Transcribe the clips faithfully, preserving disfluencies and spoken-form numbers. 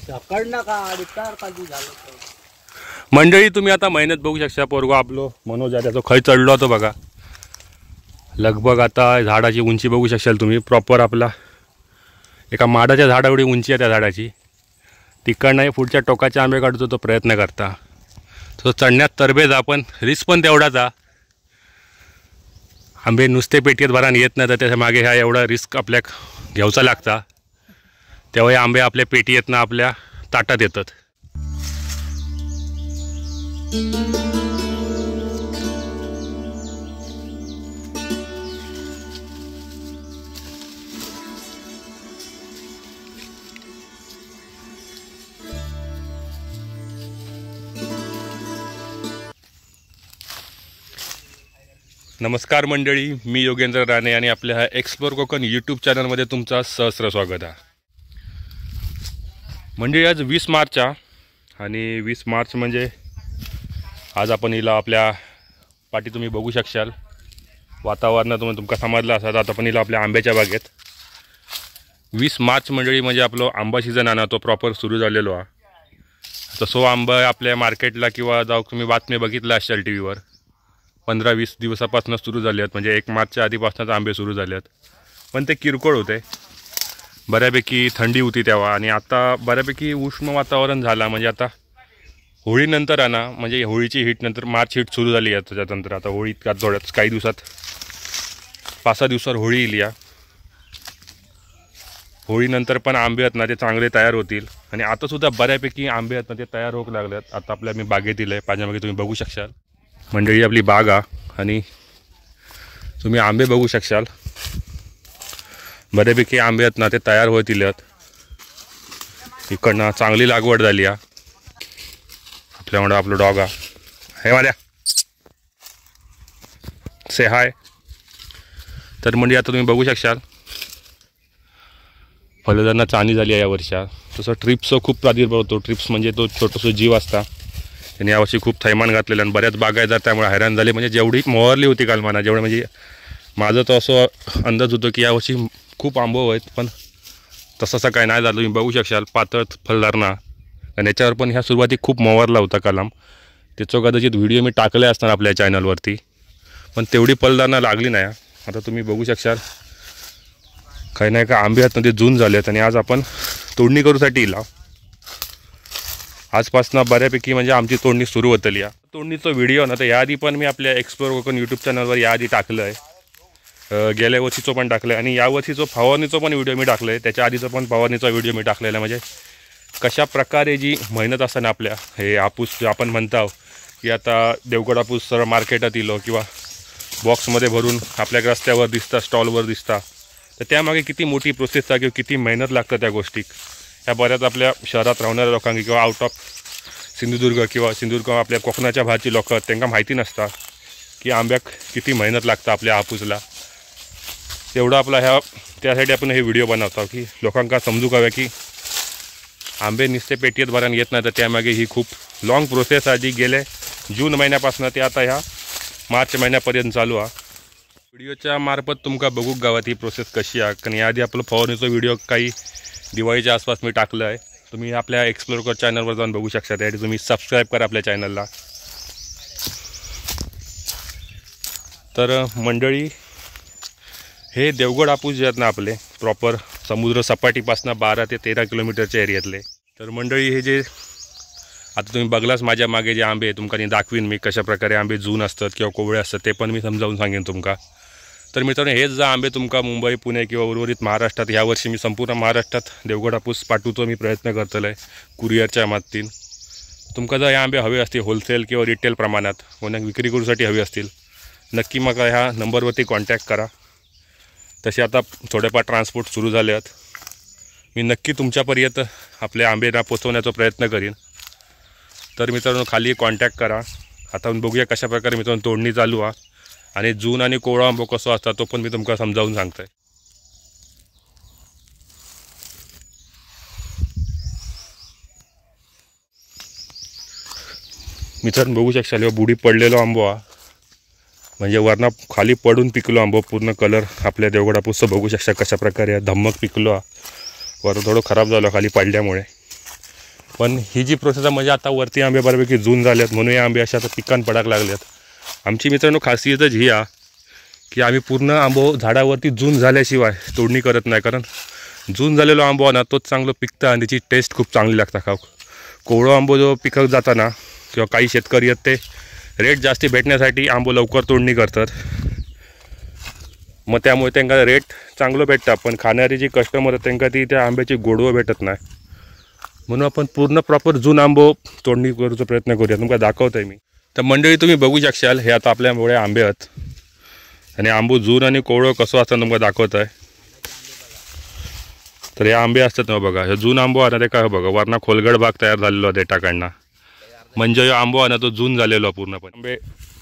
मंडळी तुम्ही आता मेहनत बघू शकता. पोरगो आपलो मनोज आहे त्याचा खय चढलो होतो बघा. लगभग आता झाडाची उंची बघू शकाल तुम्ही. प्रॉपर आपला एका माडाच्या झाडा एवढी उंची आहे त्या झाडाची. तिकडनं पुढच्या टोकाच्या आंबे काढतो तो प्रयत्न करता. तो चढण्यात तरबेज आपण रिस्क पण तेवढाचा. आंबे नुसते पेटीत भरान येत नाही तर त्याच्या मागे ह्या एवढा रिस्क आपल्या घ्यायचा लागता. तेव्हा आंबे आपल्या पेटीतनं आपल्या ताटात येतात. नमस्कार मंडळी, मी योगेंद्र राणे आणि आपल्या ह्या एक्सप्लोर कोकण यूट्यूब चॅनलमध्ये तुमचा सहस्र स्वागत आहे. म्हणजे आज वीस मार्च आहे आणि वीस मार्च म्हणजे आज आपण हिला आपल्या पाठी तुम्ही बघू शकाल. वातावरणात तुम्ही तुमका समजलं असं आता आपण हिला आपल्या आंब्याच्या बागेत. वीस मार्च मंडळी म्हणजे आपलं आंबा सीझन आहे ना, तो प्रॉपर सुरू झालेलो आहे. तर सो आंबा आपल्या मार्केटला किंवा जाऊ तुम्ही बातमी बघितल्या असाल टी व्हीवर पंधरा वीस दिवसापासून सुरू झाले आहेत. म्हणजे एक मार्चच्या आधीपासूनच आंबे सुरू झाले आहेत. पण ते किरकोळ होते. बऱ्यापैकी थंडी होती तेव्हा आणि आता बऱ्यापैकी उष्ण वातावरण झालं. म्हणजे आता होळीनंतर आहे ना, म्हणजे होळीची हीट नंतर मार्च हीट सुरू झाली आहे. त्याच्यानंतर आता होळी का थोड्याच काही दिवसात पाच सहा दिवसावर होळी येईल. या होळीनंतर पण आंबे आहेत ना ते चांगले तयार होतील. आणि आतासुद्धा बऱ्यापैकी आंबे आहेत ना ते तयार होऊ लागले आहेत. आता आपल्या मी बागेत दिलं आहे, पाण्यामागे तुम्ही बघू शकाल. मंडळी आपली बाग आहे आणि तुम्ही आंबे बघू शकाल. बऱ्यापैकी आंबे आहेत ना ते तयार होतील आहेत. इकडनं चांगली लागवड झाली आहे. आपल्यामुळे आपलं डॉग आहे हे माझ्या से हाय. तर म्हणजे आता तुम्ही बघू शकाल फळझाडांना चांदी झाली आहे या वर्षा. तसं ट्रिप्सचा खूप प्रादुर्भाव होतो. ट्रिप्स म्हणजे तो छोटंसं जीव असता. त्यांनी यावर्षी खूप थैमान घातलेलं आणि बऱ्याच बागायतदार त्यामुळे हैराण झाले. म्हणजे जेवढी मोहरली होती कालमाना जेवढं म्हणजे माझं तर असं अंदाज होतो की यावर्षी खूप आंबो आहेत. पण तसं काय नाही झालं. तुम्ही बघू शकाल पातळ फलदारणा आणि याच्यावर पण ह्या सुरुवाती खूप मोहरला होता कलाम. त्याचं कदाचित व्हिडिओ मी टाकले असताना आपल्या चॅनलवरती. पण तेवढी फलदारणा लागली नाही. आता तुम्ही बघू शकाल काही नाही का आंबे आहेत ना ते जून झाले आहेत आणि आज आपण तोडणी करूसाठी येईल. आजपासून बऱ्यापैकी म्हणजे आमची तोडणी सुरू होतली. या तोडणीचा व्हिडिओ ना तर याआधी पण मी आपल्या एक्सप्लोर कोकण यूट्यूब चॅनलवर याआधी टाकलं आहे. गेल्या वर्षीचं पण टाकलं आहे आणि यावर्षीचं फवारणीचं पण व्हिडिओ मी टाकलं आहे. त्याच्या आधीचं पण फवारणीचा व्हिडिओ मी टाकलेला आहे. म्हणजे कशा प्रकारे जी मेहनत असताना आपल्या हे हापूस आपण म्हणतो की आता देवगड हापूस सरळ मार्केटात इलो किंवा बॉक्समध्ये भरून आपल्या रस्त्यावर दिसता स्टॉलवर दिसता तर त्यामागे किती मोठी प्रोसेस आहे किंवा किती मेहनत लागतं त्या गोष्टीक. ह्या बऱ्याच आपल्या शहरात राहणाऱ्या लोकांना किंवा आउट ऑफ सिंधुदुर्ग किंवा सिंधुदुर्ग आपल्या कोकणाच्या भागाची लोक त्यांना माहिती नसतात की आंब्याक किती मेहनत लागतं आपल्या हापूसला. तेवढं आपला ह्या त्यासाठी आपण हे व्हिडिओ बनवतो की लोकांना समजू हव्या की आंबे नुसते पेटीत भरायला येत नाही तर त्यामागे ही खूप लाँग प्रोसेस आहे जी गेले जून महिन्यापासून ते आता ह्या मार्च महिन्यापर्यंत चालू आहे. व्हिडिओच्या मार्फत तुमका बघू गावात ही प्रोसेस कशी आहे. कारण याआधी आपलं फवारणीचा व्हिडिओ काही दिवाळीच्या आसपास मी टाकलं आहे. तुम्ही आपल्या एक्सप्लोर कर चॅनलवर जाऊन बघू शकता. त्यासाठी तुम्ही सबस्क्राईब करा आपल्या चॅनलला. तर मंडळी हे देवगड हापूस जे आहेत ना आपले प्रॉपर समुद्र सपाटीपासून बारा ते तेरा किलोमीटरच्या एरियातले. तर मंडळी हे जे आता तुम्ही बघलाच माझ्या मागे जे आंबे तुमका दाखवीन मी कशा प्रकारे आंबे जून असतात किंवा कोवळे असतात ते पण मी समजावून सांगेन तुमका. तर मित्रांनो हेच जर आंबे तुमका मुंबई पुणे किंवा उर्वरित महाराष्ट्रात यावर्षी मी संपूर्ण महाराष्ट्रात देवगड हापूस पाठवतो मी प्रयत्न करतलो आहे कुरिअरच्या माध्यमातून. तुमका जर हे आंबे हवे असतील होलसेल किंवा रिटेल प्रमाणात कोणा विक्री करूसाठी हवे असतील नक्की मग ह्या नंबरवरती कॉन्टॅक्ट करा. तसे आता थोडेफार ट्रान्सपोर्ट सुरू झाले आहेत. मी नक्की तुमच्यापर्यंत आपले आंबेना पोचवण्याचा प्रयत्न करीन. तर मित्रांनो खाली कॉन्टॅक्ट करा. आता बघूया कशा प्रकारे मित्रांनो तोडणी चालू आहे आणि जून आणि कोवळा आंबो कसो असता तो पण मी तुमका समजावून सांगतोय. मित्रांनो बघू शकशाल बुडी पडलेलो आंबो हा म्हणजे वरना खाली पडून पिकलो आंबो पूर्ण कलर आपल्या देवगड हापूसचं बघू शकता कशा प्रकारे धम्मक पिकलो. वर थोडं खराब झालं खाली पडल्यामुळे. पण ही जी प्रोसेस आहे म्हणजे आता वरती आंबे बऱ्यापैकी जून झाले आहेत म्हणून हे आंबे अशा आता पिकान पडायला लागले आहेत. आमची मित्रांनो खासियतच ही आहे की आम्ही पूर्ण आंबो झाडावरती जून झाल्याशिवाय तोडणी करत नाही, कारण जून झालेलो आंबो ना तोच चांगलं पिकतं आणि त्याची टेस्ट खूप चांगली लागतं खाऊ. कोवळो आंबो जो पिकत जाताना किंवा काही शेतकरी आहेत ते रेट जास्ती भेटण्यासाठी आंबो लवकर तोडणी करतात, मग त्यामुळे त्यांना रेट चांगलं भेटतं, पण खाणारी जी कस्टमर आहेत त्यांना ती त्या आंब्याची गोडवं भेटत नाही. म्हणून आपण पूर्ण प्रॉपर जून आंबो तोडणी करूचा प्रयत्न करूया. तुमका दाखवतो आहे मी. तर मंडळी तुम्ही बघू शकशाल हे आता आपल्यामुळे आंबे आहेत आणि आंबो जून आणि कोवळं कसं असतं तुमका दाखवत आहे. तर हे आंबे असतात ना बघा, हे जून आंबो आहे ना ते काय बघा वरना खोलगड भाग तयार झालेलो आहे देठाकडनं, म्हणजे हा आंबो आहे ना तो जून झालेलो आहे पूर्णपणे. आंबे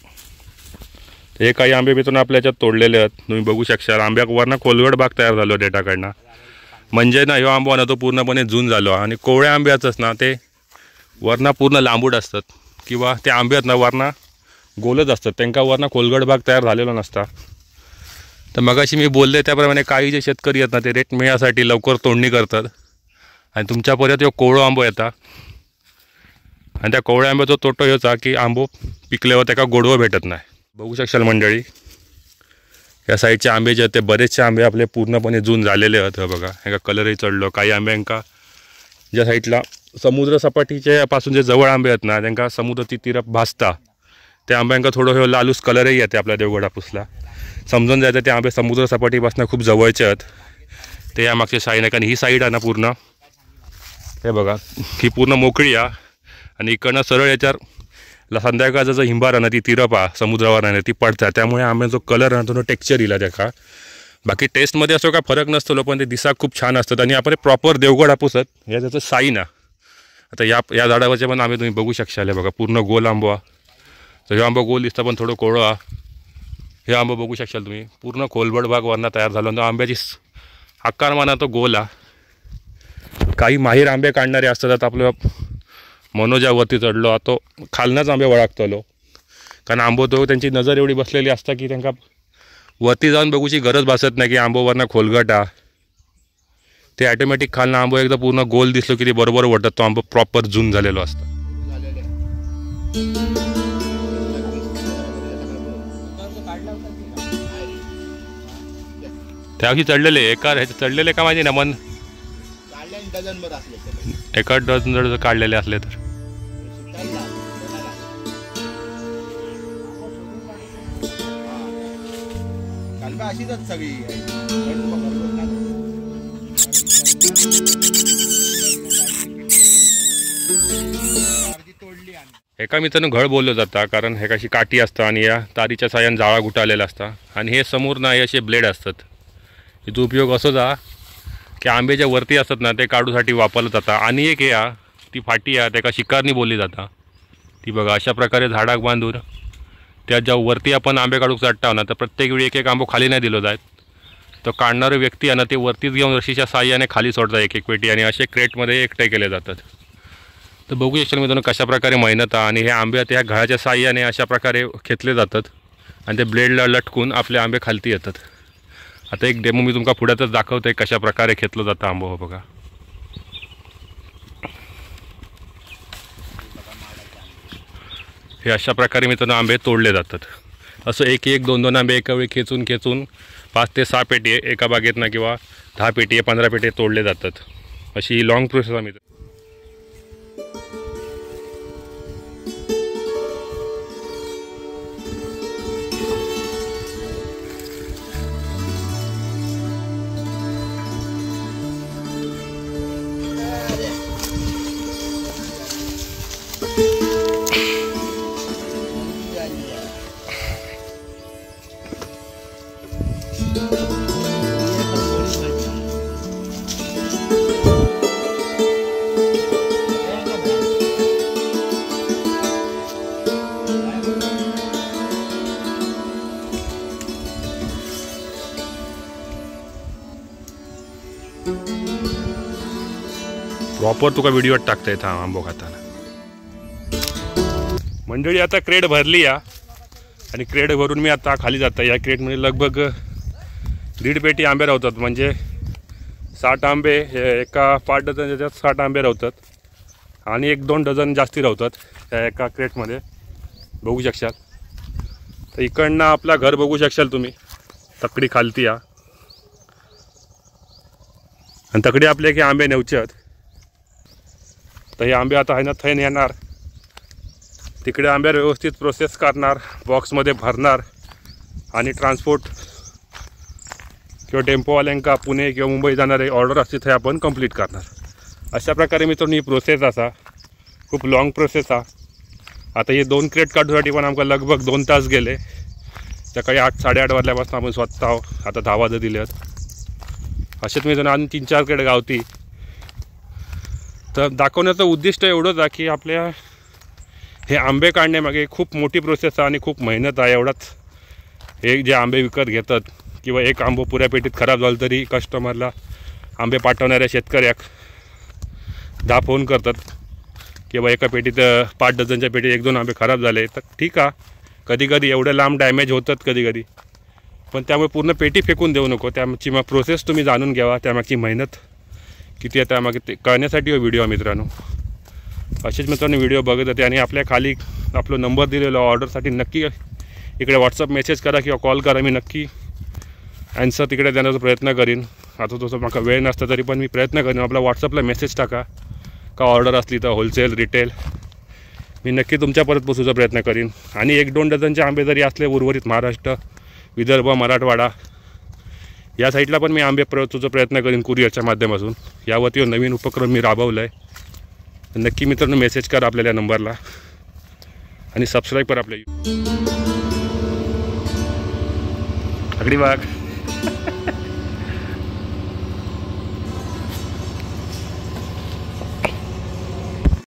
हे काही आंबे मित्रांनो आपल्या याच्यात तोडलेले आहेत तुम्ही बघू शकशाल. आंब्याक वरना खोलगड भाग तयार झालो आहे देठाकडनं, म्हणजे ना ह्यो आंबो ना तो पूर्णपणे जून झालो. आणि कोवळ्या आंब्याचंच ना ते वरना पूर्ण लांबूड असतात किंवा ते आंब्यात ना वरना गोलच असतात, त्यांना वरना खोलगड भाग तयार झालेला नसता. तर मगाशी मी बोलले त्याप्रमाणे काही जे शेतकरी आहेत ना ते रेट मिळण्यासाठी लवकर तोडणी करतात आणि तुमच्यापर्यंत ह्यो कोवळो आंबो येतात आणि त्या कोवळ्या आंब्याचा तोटो ह्योचा की आंबो पिकल्यावर त्याका गोडवं भेटत नाही. बघू शकशाल मंडळी या साईडचे आंबे जे आहेत ते बरेचसे आंबे आपले पूर्णपणे जून झालेले आहेत. बघा ह्याका कलरही चढलो. काही आंब्यांका ज्या साईडला समुद्र सपाटीच्या पासून जे जवळ आंबे आहेत ना त्यांना समुद्राची तीरप भासता त्या आंब्यांका थोडं हे लालूस कलरही येते आपल्या देवगड हापूसला. समजून जायचं ते आंबे समुद्र सपाटीपासून खूप जवळचे आहेत ते या मागच्या साईड आहे. कारण ही साईड आहे ना पूर्ण हे बघा ही पूर्ण मोकळी आहे आणि इकडनं सरळ याच्यावर संध्याकाळचा जो हिंबार आहे ना ती तिरप आहे समुद्रावर आहे ती पडतात, त्यामुळे आंब्याचा कलर आहे तो टेक्स्चर येईल त्याका. बाकी टेस्टमध्ये असं काय फरक नसतो पण ते दिसाक खूप छान असतात आणि आपण प्रॉपर देवगड हापूस आहेत या त्याचं साईन आहे. आता या या झाडावरचे पण आंबे तुम्ही बघू शकशाल. हे बघा पूर्ण गोल आंबो आहे. तर हे आंबा गोल दिसतं पण थोडं कोवळं आहे. हे आंबा बघू शकशाल तुम्ही पूर्ण खोलबड भाग वरना तयार झाला तो आंब्याची आकारमाना तो गोल आहे. काही माहीर आंबे काढणारे असतात आपलं मनोजावरती चढलो तो खालनाच आंबे वळखतलो, कारण आंबो तो त्यांची नजर एवढी बसलेली असता की त्यांना वरती जाऊन बघूची गरज भासत नाही की आंबो वरना खोलगट आहे. ते ॲटोमॅटिक खालनं आंबो एकदा पूर्ण गोल दिसलो की ते बरोबर वाटत तो आंबो प्रॉपर जून झालेलो असतो. त्याशी चढलेले एका ह्याचे चढलेले का माझी ना मन एका डझन जर काढलेले असले तर एका मित्रानं घळ बोललं जाता, कारण हे कशी काठी असता आणि या तारीच्या साह्याने जाळा गुटाळलेला असता आणि हे समोर ना हे असे ब्लेड असतात. याचा उपयोग असो जा की आंब्याच्या वरती असतात ना ते काढूसाठी वापरलं जातं. आणि एक या ती फाटी आहे त्याका शिकारणी बोलली जाता. ती बघा अशा प्रकारे झाडाक बांधून त्या ज्या वरती आपण आंबे काढूक चढता ना तर प्रत्येक वेळी एक एक आंबो खाली नाही दिलो जात, तर काढणारे व्यक्ती आहे ना ते वरतीच घेऊन रशीच्या साह्याने खाली सोडतात एक एक पेटी आणि असे क्रेटमध्ये एकटे केले जातात. तर बघू शकतो मित्रांनो कशा प्रकारे मेहनत आहे. आणि हे आंबे त्या घाळाच्या साह्याने अशा प्रकारे खेचले जातात आणि ते ब्लेडला लटकून आपले आंबे खालती येतात. आता एक डेमो मी तुमका पुढ्यातच दाखवतोय कशा प्रकारे खेचलं जातं आंबो. हो बघा हे अशा प्रकारे मित्रांनो आंबे तोडले जातात. असं एक एक दोन दोन आंबे एका वेळी खेचून खेचून पाच ते सहा पेटी एका बागेतनं किंवा दहा पेटी पंधरा पेटी तोडले जातात. अशी ही लॉंग प्रोसेस आहे. प्रॉपर तुका व्हिडिओ टाकता येत आंबो खाताना. मंडळी आता क्रेट भरली या आणि क्रेट भरून मी आता खाली जाता. या क्रेटमध्ये लगभग दीड पेटी आंबे राहतात, म्हणजे साठ आंबे एका पाच डझन याच्यात साठ आंबे राहतात. आणि एक दोन डझन जास्ती राहतात त्या एका क्रेटमध्ये, बघू शकशाल. तर इकडनं आपला घर बघू शकशाल तुम्ही, तकडी खालती या. आणि तकडी आपले की आंबे नेवचे आहेत. तर हे आंबे आता आहे ना थैन येणार, तिकडे आंब्यावर व्यवस्थित प्रोसेस करणार, बॉक्समध्ये भरणार आणि ट्रान्सपोर्ट किंवा टेम्पोवाल्यांका पुणे किंवा मुंबई जाणारे ऑर्डर असते ते आपण कंप्लीट करणार. अशा प्रकारे मित्रांनो ही प्रोसेस असा, खूप लाँग प्रोसेस हा. आता हे दोन क्रेट काढूसाठी पण आमका लगभग दोन तास गेले. सकाळी आठ साडेआठ वाजल्यापासून आपण स्वतः आता दहा वाजत दिले आहेत. असेच मित्रांनो आणि तीन चार क्रेट गावती. तर दाखवण्याचं उद्दिष्ट एवढंच आहे की आपल्या हे आंबे काढण्यामागे खूप मोठी प्रोसेस आहे आणि खूप मेहनत आहे. एवढाच हे जे आंबे विकत घेतात किंवा एक आंबो पुऱ्या पेटीत खराब झालं तरी कस्टमरला आंबे पाठवणाऱ्या शेतकऱ्याक दहा फोन करतात किंवा एका पेटीत पाच डझनच्या पेटीत एक दोन आंबे खराब झाले तर ठीक आहे, कधी कधी एवढे लांब डॅमेज होतात कधी कधी, पण त्यामुळे पूर्ण पेटी फेकून देऊ नको. त्यामागची मग प्रोसेस तुम्ही जाणून घ्यावा, त्यामागची मेहनत किती आहे त्यामागे ते कळण्यासाठी व्हिडिओ मित्रांनो. असेच मित्रांनो व्हिडिओ बघत होते आणि आपल्या खाली आपला नंबर दिलेला ऑर्डरसाठी नक्की इकडे व्हॉट्सअप मेसेज करा किंवा कॉल करा. मी नक्की ॲन्सर तिकडे देण्याचा प्रयत्न करीन. आता तसं मला वेळ नसता तरी पण मी प्रयत्न करीन. आपला व्हॉट्सअपला मेसेज टाका का ऑर्डर असली तर होलसेल रिटेल, मी नक्की तुमच्यापर्यंत पोचवण्याचा प्रयत्न करीन. आणि एक दोन डझनचे आंबे जरी असले उर्वरित महाराष्ट्र, विदर्भ, मराठवाडा या साईडला पण मी आंबे पोचवण्याचा प्रयत्न करीन कुरिअरच्या माध्यमातून. यावरती नवीन उपक्रम मी राबवला आहे. नक्की मित्रांनो मेसेज करा आपल्या नंबरला आणि सबस्क्राईब करा आपल्या. अगदी बाग.